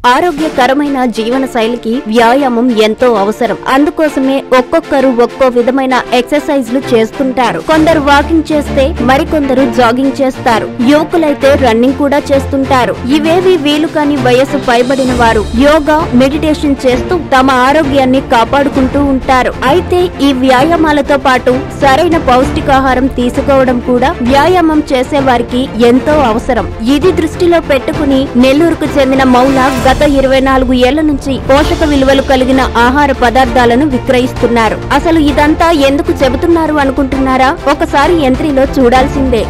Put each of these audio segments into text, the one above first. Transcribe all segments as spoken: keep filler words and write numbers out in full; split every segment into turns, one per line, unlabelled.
ఆరోగ్యకరమైన జీవన శైలికి వ్యాయామం ఎంతో అవసరం. అందుకోసమే ఒక్కొక్కరు ఒక్కో విధమైన ఎక్సర్సైజ్లు చేస్తుంటారు. కొందరు వాకింగ్ చేస్తే మరికొందరు జాగింగ్ చేస్తారు. యువకులైతే రన్నింగ్ కూడా చేస్తుంటారు. ఇవేవి వీలు కాని వయసు పైబడిన వారు యోగా, మెడిటేషన్ చేస్తూ తమ ఆరోగ్యాన్ని కాపాడుకుంటూ ఉంటారు. అయితే ఈ వ్యాయామాలతో పాటు సరైన పౌష్టికాహారం తీసుకోవడం కూడా వ్యాయామం చేసే వారికి ఎంతో అవసరం. ఇది దృష్టిలో పెట్టుకుని నెల్లూరుకు చెందిన మౌలా గత ఇరవై నాలుగు ఏళ్ల నుంచి పోషక విలువలు కలిగిన ఆహార పదార్థాలను విక్రయిస్తున్నారు. అసలు ఇదంతా ఎందుకు చెబుతున్నారు అనుకుంటున్నారా? ఒకసారి ఎంట్రీలో చూడాల్సిందే.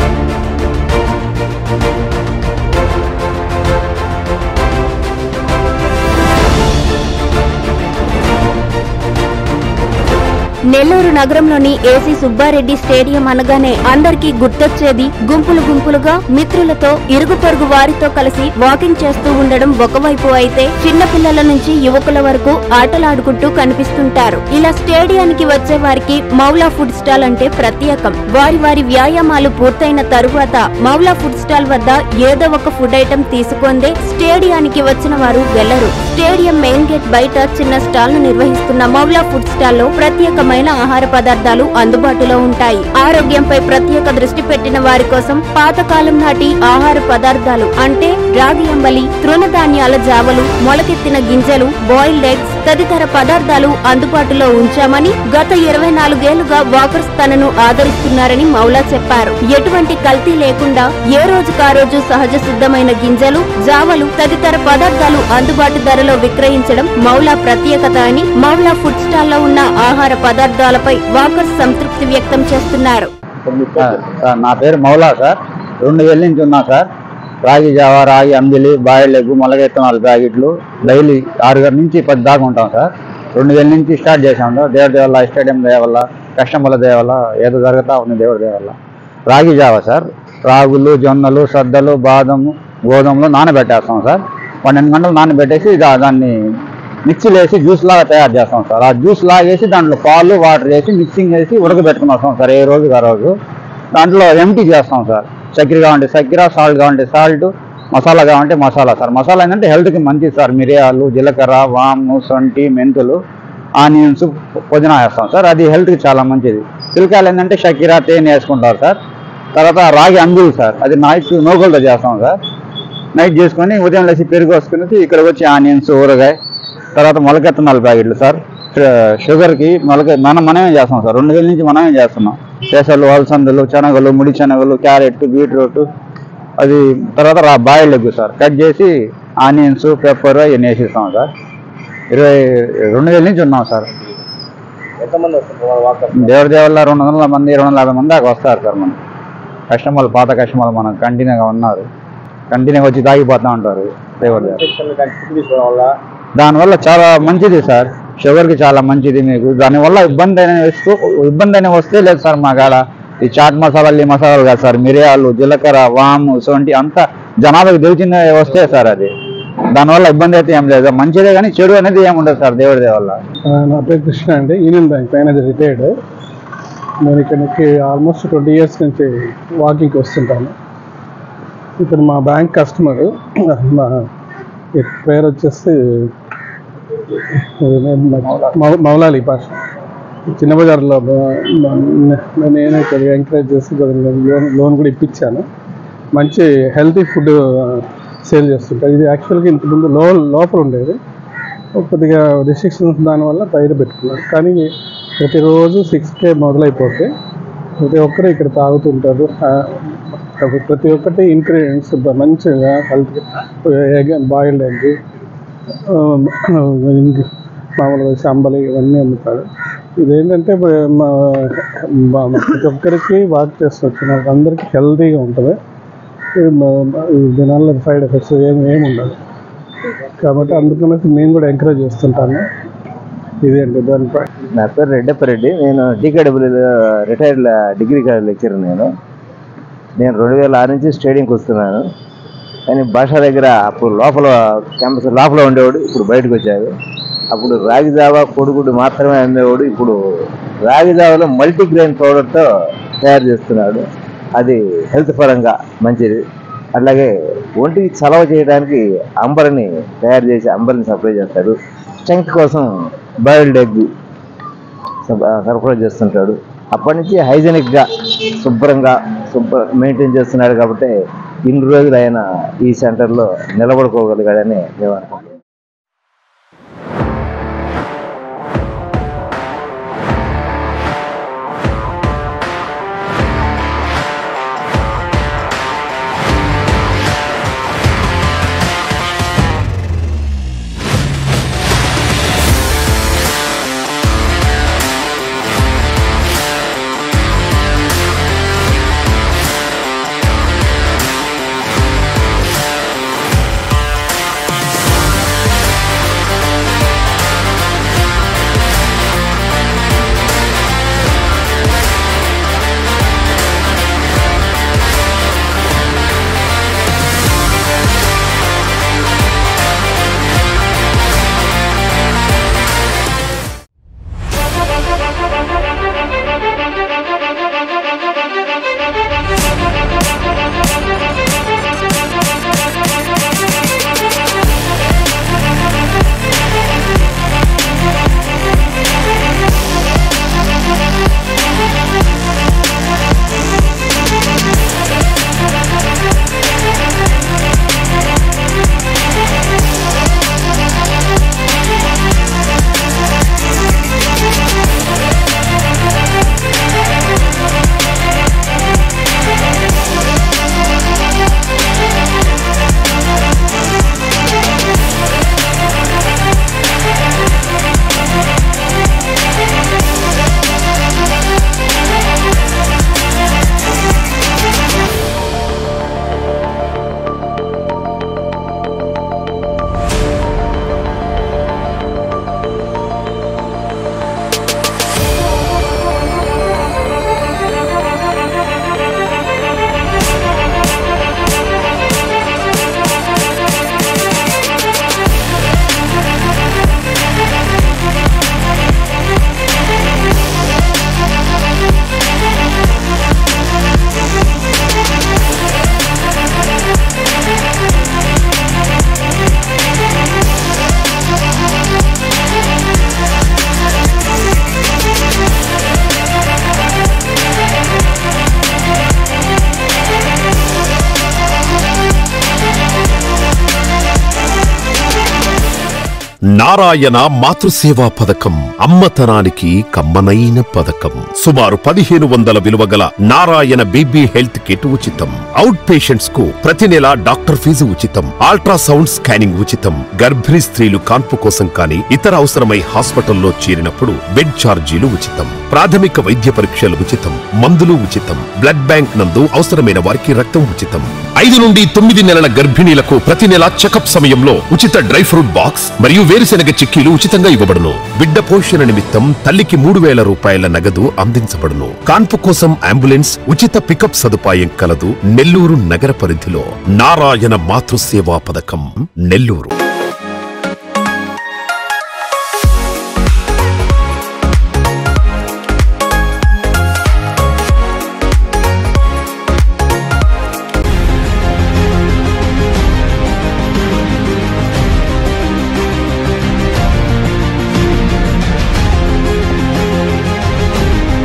నెల్లూరు నగరంలోని ఏసీ సుబ్బారెడ్డి స్టేడియం అనగానే అందరికీ గుర్తొచ్చేది గుంపులు గుంపులుగా మిత్రులతో, ఇరుగు పొరుగు వారితో కలిసి వాకింగ్ చేస్తూ ఉండడం ఒకవైపు అయితే, చిన్న పిల్లల నుంచి యువకుల వరకు ఆటలాడుకుంటూ కనిపిస్తుంటారు. ఇలా స్టేడియానికి వచ్చే వారికి మౌలా ఫుడ్ స్టాల్ అంటే ప్రత్యేకం. వారి వారి వ్యాయామాలు పూర్తయిన తరువాత మౌలా ఫుడ్ స్టాల్ వద్ద ఏదో ఒక ఫుడ్ ఐటెం తీసుకొందే స్టేడియానికి వచ్చిన వారు వెళ్లరు. స్టేడియం మెయిన్ గేట్ బయట చిన్న స్టాల్ ను నిర్వహిస్తున్న మౌలా ఫుడ్ స్టాల్ లో ప్రత్యేకమైన ఆహార పదార్థాలు అందుబాటులో ఉంటాయి. ఆరోగ్యంపై ప్రత్యేక దృష్టి పెట్టిన వారి కోసం పాతకాలం నాటి ఆహార పదార్థాలు అంటే రాగి అంబలి, తృణధాన్యాల జావలు, మొలకెత్తిన గింజలు, బాయిల్డ్ ఎగ్స్ తదితర పదార్థాలు అందుబాటులో ఉంచామని గత ఇరవై నాలుగేళ్లుగా వాకర్స్ తనను ఆదరిస్తున్నారని మౌలా చెప్పారు. ఎటువంటి కల్తీ లేకుండా ఏ రోజుకా రోజు సహజ సిద్ధమైన గింజలు, జావలు తదితర పదార్థాలు అందుబాటు ధరలో విక్రయించడం మౌలా ప్రత్యేకత అని మౌలా ఫుడ్ స్టాల్ లో ఉన్న ఆహార పదార్థాలపై వాకర్స్ సంతృప్తి వ్యక్తం చేస్తున్నారు.
నా పేరు మౌలా సార్. రెండు వేల నుంచి ఉన్నా సార్. రాగి జావా, రాగి అంబిలి, బాయిల్డ్ ఎగ్, మొలకెత్తనాలు ప్యాకెట్లు డైలీ ఆరు గంటల నుంచి పది దాకా ఉంటాం సార్. రెండు వేల నుంచి స్టార్ట్ చేసాం సార్. దేవుడి దేవల్ల, స్టేడియం దేవల్ల, కస్టమర్ల దేవల్ల ఏదో జరుగుతా ఉంది దేవుడి దేవల్ల. రాగి జావా సార్, రాగులు, జొన్నలు, సద్దలు, బాదము, గోధుమలు నానబెట్టేస్తాం సార్. పన్నెండు గంటలు నానబెట్టేసి దాన్ని మిక్సీలో వేసి జ్యూస్ లాగా తయారు చేస్తాం సార్. ఆ జ్యూస్ లాగేసి దాంట్లో పాలు, వాటర్ వేసి మిక్సింగ్ వేసి ఉడకబెట్టుకుని వస్తాం సార్. ఏ రోజుకి ఆ రోజు దాంట్లో ఎంటీ చేస్తాం సార్. చక్కెర కావాలంటే చక్కెర, సాల్ట్ కావాలంటే సాల్ట్, మసాలా కావాలంటే మసాలా సార్. మసాలా ఏంటంటే హెల్త్కి మంచిది సార్. మిరియాలు, జీలకర్ర, వాము, సొంటి, మెంతులు, ఆనియన్స్, పుదీనా వేస్తాం సార్. అది హెల్త్కి చాలా మంచిది. పిల్లకాయలు ఏంటంటే చక్కెర, తేనె వేసుకుంటారు సార్. తర్వాత రాగి అంబులు సార్, అది నైట్ నూకలతో చేస్తాం సార్. నైట్ చేసుకొని ఉదయం లేచి పెరుగు వేసుకుని ఇక్కడికి వచ్చి ఆనియన్స్, ఊరగాయ, తర్వాత మొలకెత్తనాలు ప్యాకెట్లు సార్. షుగర్కి మొలక మనం మనమే చేస్తాం సార్. రెండు వేల నుంచి మనమే చేస్తున్నాం. పెసలు, అలసందలు, శనగలు, ముడి శనగలు, క్యారెట్, బీట్రూట్, అది తర్వాత raw boiled egg sir. Cut చేసి ఆనియన్స్, పెప్పర్ అవన్నీ వేసిస్తాం సార్. ఇరవై రెండు వేల నుంచి ఉన్నాం సార్.
ఎంతమంది వస్తారు?
దేవుడి దేవల్ల రెండు వందల మంది, రెండు వందల యాభై మంది దాకా వస్తారు సార్. మనం కస్టమర్లు, పాత కస్టమర్లు మనం కంటిన్యూగా ఉన్నారు. కంటిన్యూగా వచ్చి తాగిపోతూ ఉంటారు దేవుడి దేవల్ల. దానివల్ల చాలా మంచిది సార్. షుగర్కి చాలా మంచిది మీకు. దానివల్ల ఇబ్బంది అయినా వేస్తూ ఇబ్బంది అయినా వస్తే లేదు సార్. మా కాడ ఈ చాట్ మసాలాలు, ఈ మసాలాలు కాదు సార్. మిరియాలు, జీలకర్ర, వాము, సొంటి అంతా జనాలకు తెలిసిందే వస్తే సార్. అది దానివల్ల ఇబ్బంది అయితే ఏం లేదు. మంచిదే కానీ చెడు అనేది ఏముండదు సార్ దేవుడి దేవల్ల.
నా పేరు కృష్ణ అండి. Union bank manager, retired. నేను ఇక్కడికి ఆల్మోస్ట్ ట్వంటీ ఇయర్స్ నుంచి వాకింగ్కి వస్తుంటాను. ఇక్కడ మా బ్యాంక్ కస్టమరు, మా పేరు వచ్చేసి మౌలాలి భాష. చిన్న బజార్లో నేను ఇక్కడ ఎంకరేజ్ చేసి లోన్ లోన్ కూడా ఇప్పించాను. మంచి హెల్తీ ఫుడ్ సేల్ చేస్తుంటాను. ఇది యాక్చువల్గా ఇంతకుముందు లో లోపల ఉండేది, కొద్దిగా రిస్ట్రిక్షన్స్ దానివల్ల బయట పెట్టుకున్నారు. కానీ ప్రతిరోజు సిక్స్ కే మొదలైపోతే ప్రతి ఒక్కరు ఇక్కడ తాగుతుంటారు. ప్రతి ఒక్కటి ఇంగ్రీడియంట్స్ మంచిగా హెల్త్, ఎగ్, బాయిల్డ్ ఎగ్, మామూలుగా సంబలి ఇవన్నీ అమ్ముతారు. ఇదేంటంటే ప్రతి ఒక్కరికి వాక్ చేస్తున్న అందరికీ హెల్తీగా ఉంటుంది. దీనివల్ల సైడ్ ఎఫెక్ట్స్ ఏమి ఏమి ఉండదు. కాబట్టి అందుకనేసి మేము కూడా ఎంకరేజ్ చేస్తుంటాను. ఇదేంటి దానిపై.
నా పేరు రెడ్డప్పరెడ్డి. నేను DKW retired degree college lecture. నేను నేను రెండు వేల ఆరు నుంచి స్టేడియంకి వస్తున్నాను. కానీ భాష దగ్గర అప్పుడు లోపల క్యాంపస్ లోపల ఉండేవాడు, ఇప్పుడు బయటకు వచ్చాడు. అప్పుడు రాగి జావా, కోడిగుడ్డు మాత్రమే అమ్మేవాడు. ఇప్పుడు రాగి జావాలో మల్టీగ్రెయిన్ పౌడర్తో తయారు చేస్తున్నాడు. అది హెల్త్ పరంగా మంచిది. అట్లాగే ఒంటికి చలవ చేయడానికి అంబర్ని తయారు చేసి అంబర్ని సప్లై చేస్తాడు. స్ట్రెంగ్త్ కోసం బాయిల్డ్ ఎగ్ సరఫరా చేస్తుంటాడు. అప్పటి నుంచి హైజెనిక్గా శుభ్రంగా శుభ్ర మెయింటైన్ చేస్తున్నాడు కాబట్టి ఇన్ని రోజులు ఆయన ఈ సెంటర్లో నిలబడుకోగలిగాడని మేము అనుకుంటున్నాం.
నారాయణ మాతృసేవా పథకం అమ్మతనానికి కమ్మనైన పథకం. సుమారు పదిహేను వందల విలువ గల నారాయణ బేబీ హెల్త్ కిట్ ఉచితం. అవుట్ పేషెంట్స్ కు ప్రతి నెల డాక్టర్ ఫీజు ఉచితం. అల్ట్రాసౌండ్ స్కానింగ్ ఉచితం. గర్భిణీ స్త్రీలు కాన్పు కోసం కానీ ఇతర అవసరమై హాస్పిటల్లో చేరినప్పుడు బెడ్ ఛార్జీలు ఉచితం. ప్రాథమిక వైద్య పరీక్షలు ఉచితం. మందులు ఉచితం. బ్లడ్ బ్యాంక్ నందు అవసరమైన వారికి రక్తం ఉచితం. ఐదు నుండి తొమ్మిది నెలల గర్భిణీలకు ప్రతి నెల చెకప్ సమయంలో ఉచిత డ్రై ఫ్రూట్ బాక్స్ మరియు వేరుశెనగ చిక్కీలు ఉచితంగా ఇవ్వబడును. బిడ్డ పోషణ నిమిత్తం తల్లికి మూడు వేల రూపాయల నగదు అందించబడును. కాన్పు కోసం అంబులెన్స్ ఉచిత పికప్ సదుపాయం కలదు. నెల్లూరు నగర పరిధిలో నారాయణ మాతృసేవా పథకం, నెల్లూరు.